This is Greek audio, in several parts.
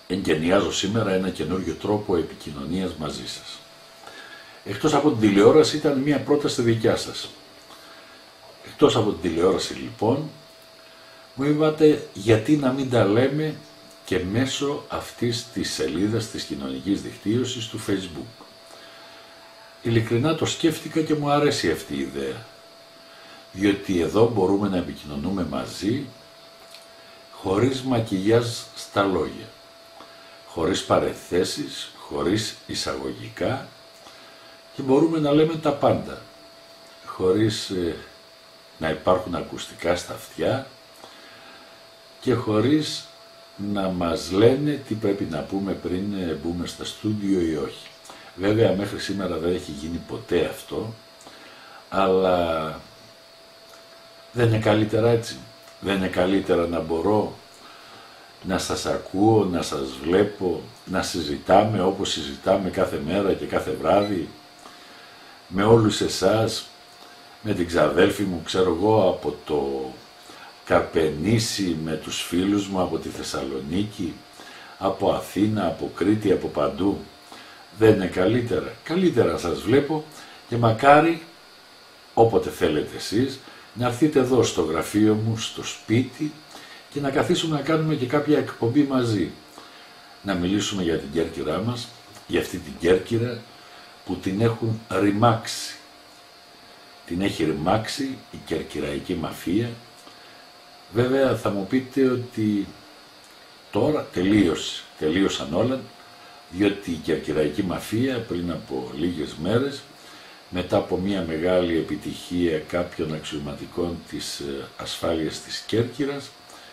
εγκαινιάζω σήμερα ένα καινούριο τρόπο επικοινωνίας μαζί σας. Εκτός από την τηλεόραση ήταν μια πρόταση δικιά σας. Εκτός από την τηλεόραση λοιπόν, μου είπατε γιατί να μην τα λέμε και μέσω αυτής της σελίδας της κοινωνικής δικτύωσης του Facebook. Ειλικρινά το σκέφτηκα και μου αρέσει αυτή η ιδέα, διότι εδώ μπορούμε να επικοινωνούμε μαζί, χωρίς μακιγιάζ στα λόγια, χωρίς παρενθέσεις, χωρίς εισαγωγικά και μπορούμε να λέμε τα πάντα, χωρίς να υπάρχουν ακουστικά στα αυτιά και χωρίς να μας λένε τι πρέπει να πούμε πριν μπούμε στα στούντιο ή όχι. Βέβαια μέχρι σήμερα δεν έχει γίνει ποτέ αυτό, αλλά δεν είναι καλύτερα έτσι? Δεν είναι καλύτερα να μπορώ να σας ακούω, να σας βλέπω, να συζητάμε όπως συζητάμε κάθε μέρα και κάθε βράδυ με όλους εσάς, με την ξαδέλφη μου, ξέρω εγώ, από το Καρπενήσι, με τους φίλους μου από τη Θεσσαλονίκη, από Αθήνα, από Κρήτη, από παντού? Δεν είναι καλύτερα? Καλύτερα σας βλέπω και μακάρι όποτε θέλετε εσείς να έρθετε εδώ στο γραφείο μου, στο σπίτι και να καθίσουμε να κάνουμε και κάποια εκπομπή μαζί. Να μιλήσουμε για την Κέρκυρά μας, για αυτή την Κέρκυρα που την έχουν ρημάξει. Την έχει ρημάξει η κερκυραϊκή μαφία. Βέβαια θα μου πείτε ότι τώρα τελείωσαν όλα, διότι η κερκυραϊκή μαφία πριν από λίγες μέρες, μετά από μια μεγάλη επιτυχία κάποιων αξιωματικών της ασφάλειας της Κέρκυρας,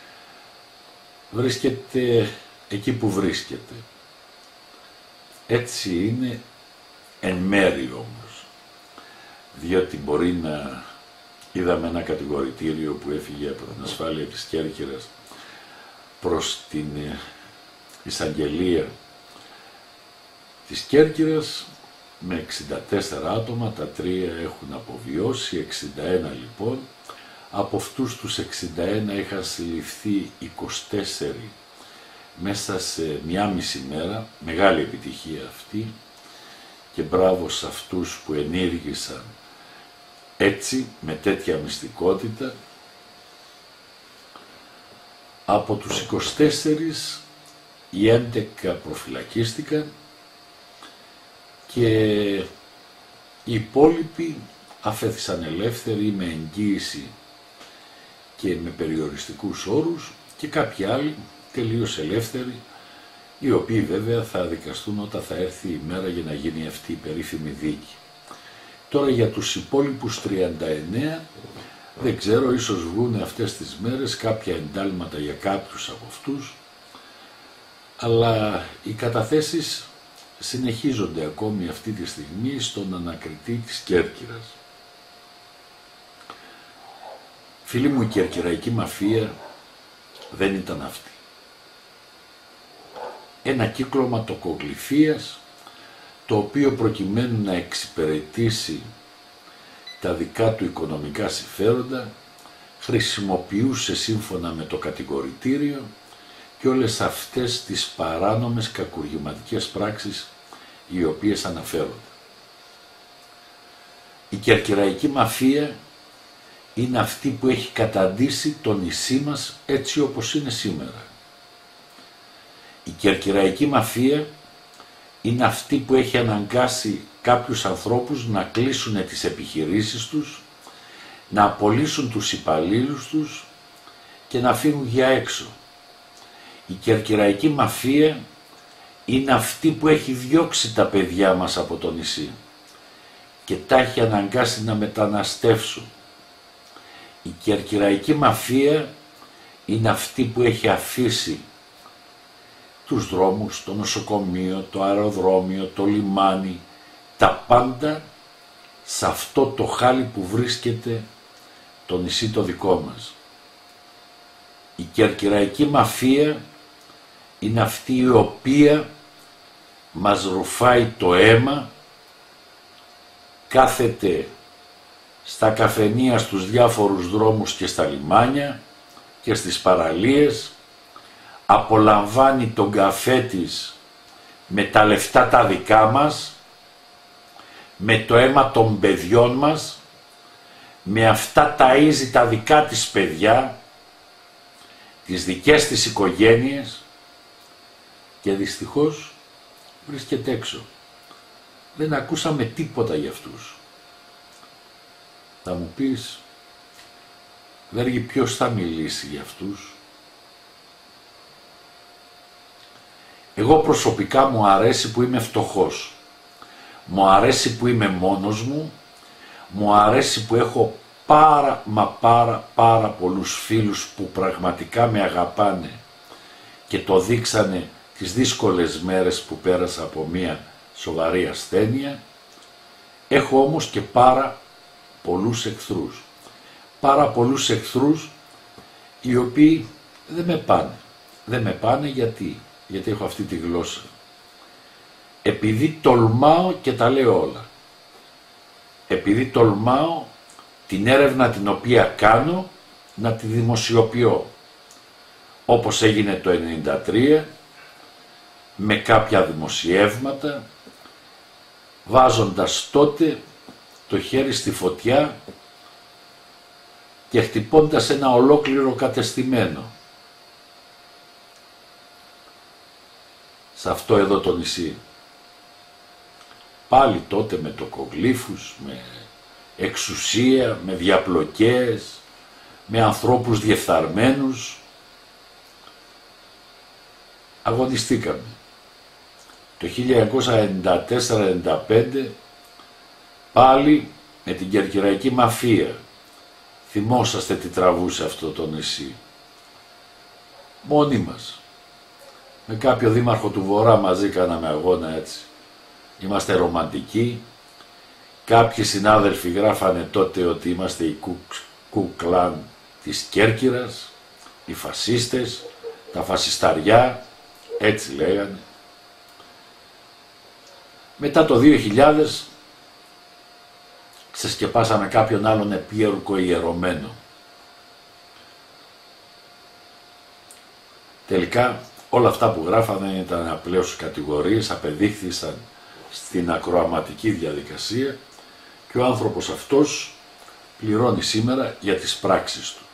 βρίσκεται εκεί που βρίσκεται. Έτσι είναι εν μέρη όμως, διότι μπορεί να είδαμε ένα κατηγορητήριο που έφυγε από την ασφάλεια της Κέρκυρας προς την εισαγγελία της Κέρκυρας με 64 άτομα, τα 3 έχουν αποβιώσει, 61 λοιπόν. Από αυτούς τους 61 είχαν συλληφθεί 24 μέσα σε 1,5 μέρα, μεγάλη επιτυχία αυτή και μπράβο σε αυτούς που ενήργησαν έτσι, με τέτοια μυστικότητα. Από τους 24 οι 11 προφυλακίστηκαν και οι υπόλοιποι αφέθησαν ελεύθεροι με εγγύηση και με περιοριστικούς όρους και κάποιοι άλλοι τελείως ελεύθεροι, οι οποίοι βέβαια θα δικαστούν όταν θα έρθει η μέρα για να γίνει αυτή η περίφημη δίκη. Τώρα για τους υπόλοιπους 39 δεν ξέρω, ίσως βγουν αυτές τις μέρες κάποια εντάλματα για κάποιους από αυτούς, αλλά οι καταθέσεις συνεχίζονται ακόμη αυτή τη στιγμή στον ανακριτή της Κέρκυρας. Φίλοι μου, η κερκυραϊκή μαφία δεν ήταν αυτή. Ένα κύκλωμα τοκογλυφίας, το οποίο προκειμένου να εξυπηρετήσει τα δικά του οικονομικά συμφέροντα, χρησιμοποιούσε σύμφωνα με το κατηγορητήριο και όλες αυτές τις παράνομες κακουργηματικές πράξεις οι οποίες αναφέρονται. Η κερκυραϊκή μαφία είναι αυτή που έχει καταντήσει το νησί μας έτσι όπως είναι σήμερα. Η κερκυραϊκή μαφία είναι αυτή που έχει αναγκάσει κάποιους ανθρώπους να κλείσουν τις επιχειρήσεις τους, να απολύσουν τους υπαλλήλους τους και να φύγουν για έξω. Η κερκυραϊκή μαφία είναι αυτή που έχει διώξει τα παιδιά μας από το νησί και τα έχει αναγκάσει να μεταναστεύσουν. Η κερκυραϊκή μαφία είναι αυτή που έχει αφήσει τους δρόμους, το νοσοκομείο, το αεροδρόμιο, το λιμάνι, τα πάντα σε αυτό το χάλι που βρίσκεται το νησί το δικό μας. Η κερκυραϊκή μαφία είναι αυτή η οποία μας ρουφάει το αίμα, κάθεται στα καφενεία στους διάφορους δρόμους και στα λιμάνια και στις παραλίες, απολαμβάνει τον καφέ της με τα λεφτά τα δικά μας, με το αίμα των παιδιών μας, με αυτά ταΐζει τα δικά της παιδιά, τις δικές της οικογένειες, και δυστυχώς βρίσκεται έξω. Δεν ακούσαμε τίποτα για αυτούς. Θα μου πεις, Βέργη, ποιος θα μιλήσει για αυτούς? Εγώ προσωπικά μου αρέσει που είμαι φτωχός. Μου αρέσει που είμαι μόνος μου. Μου αρέσει που έχω πάρα πολλούς φίλους που πραγματικά με αγαπάνε και το δείξανε τις δύσκολες μέρες που πέρασα από μία σοβαρή ασθένεια. Έχω όμως και πάρα πολλούς εχθρούς. Πάρα πολλούς εχθρούς οι οποίοι δεν με πάνε. Δεν με πάνε γιατί έχω αυτή τη γλώσσα. Επειδή τολμάω και τα λέω όλα. Επειδή τολμάω την έρευνα την οποία κάνω να τη δημοσιοποιώ. Όπως έγινε το 1993 με κάποια δημοσιεύματα, βάζοντας τότε το χέρι στη φωτιά και χτυπώντας ένα ολόκληρο κατεστημένο. Σε αυτό εδώ το νησί. Πάλι τότε με τοκογλύφους, με εξουσία, με διαπλοκές, με ανθρώπους διεφθαρμένους. Αγωνιστήκαμε. Το 1994-95 πάλι με την κερκυραϊκή μαφία. Θυμόσαστε τι τραβούσε αυτό το νησί. Μόνοι μας. Με κάποιο δήμαρχο του Βορρά μαζί κάναμε αγώνα έτσι. Είμαστε ρομαντικοί. Κάποιοι συνάδελφοι γράφανε τότε ότι είμαστε η κουκλάν της Κέρκυρας, οι φασίστες, τα φασισταριά, έτσι λέγανε. Μετά το 2000 ξεσκεπάσαμε κάποιον άλλον επίορκο ιερωμένο. Τελικά όλα αυτά που γράφανε ήταν απλώς κατηγορίες, απεδείχθησαν στην ακροαματική διαδικασία και ο άνθρωπος αυτός πληρώνει σήμερα για τις πράξεις του.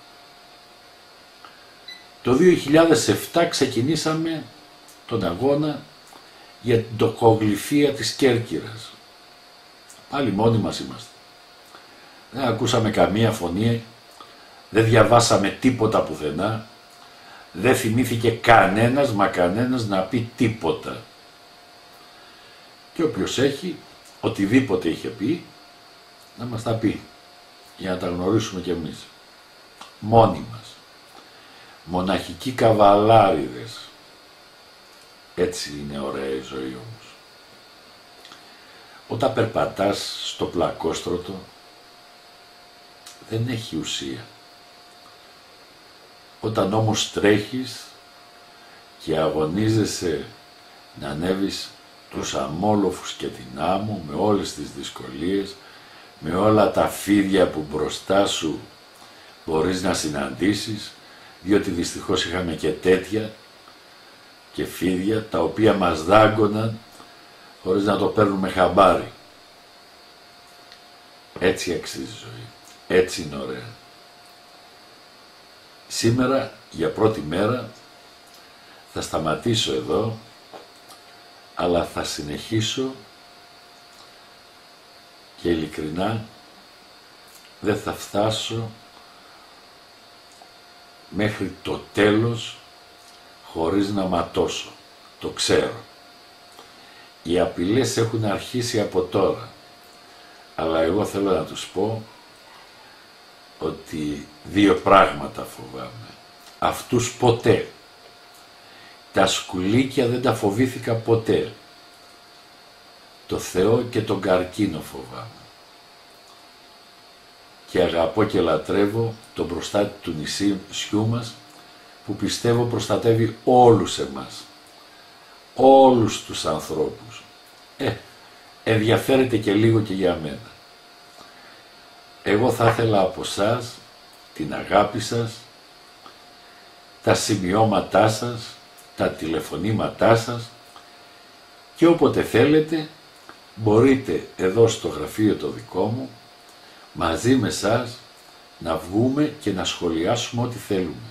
Το 2007 ξεκινήσαμε τον αγώνα για την τοκογλυφία της Κέρκυρας. Πάλι μόνοι μας είμαστε. Δεν ακούσαμε καμία φωνή, δεν διαβάσαμε τίποτα πουθενά, δεν θυμήθηκε κανένας να πει τίποτα. Και όποιος έχει, οτιδήποτε είχε πει, να μας τα πει, για να τα γνωρίσουμε κι εμείς. Μόνοι μας. Μοναχικοί καβαλάριδες. Έτσι είναι ωραία η ζωή όμως. Όταν περπατάς στο πλακόστρωτο, δεν έχει ουσία. Όταν όμως τρέχεις και αγωνίζεσαι να ανέβεις τους αμόλοφους και την άμμο με όλες τις δυσκολίες, με όλα τα φίδια που μπροστά σου μπορείς να συναντήσεις, διότι δυστυχώς είχαμε και τέτοια και φίδια τα οποία μας δάγκωναν χωρίς να το παίρνουμε χαμπάρι. Έτσι αξίζει η ζωή. Έτσι είναι ωραία. Σήμερα για πρώτη μέρα θα σταματήσω εδώ, αλλά θα συνεχίσω και ειλικρινά δεν θα φτάσω μέχρι το τέλος χωρίς να ματώσω. Το ξέρω. Οι απειλές έχουν αρχίσει από τώρα, αλλά εγώ θέλω να τους πω ότι δύο πράγματα φοβάμαι. Αυτούς ποτέ. Τα σκουλίκια δεν τα φοβήθηκα ποτέ. Το Θεό και τον καρκίνο φοβάμαι. Και αγαπώ και λατρεύω τον προστάτη του νησιού μας, που πιστεύω προστατεύει όλους εμάς. Όλους τους ανθρώπους. Ενδιαφέρεται και λίγο και για μένα. Εγώ θα ήθελα από εσάς την αγάπη σας, τα σημειώματά σας, τα τηλεφωνήματά σας και όποτε θέλετε μπορείτε εδώ στο γραφείο το δικό μου μαζί με σας να βγούμε και να σχολιάσουμε ό,τι θέλουμε.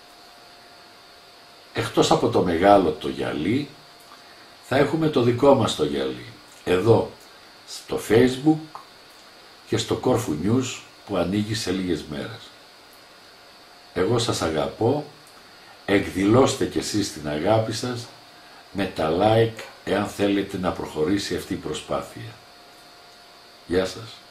Εκτός από το μεγάλο το γυαλί, θα έχουμε το δικό μας το γυαλί, εδώ στο Facebook και στο Corfu News που ανοίγει σε λίγες μέρες. Εγώ σας αγαπώ, εκδηλώστε κι εσείς την αγάπη σας με τα like εάν θέλετε να προχωρήσει αυτή η προσπάθεια. Γεια σας.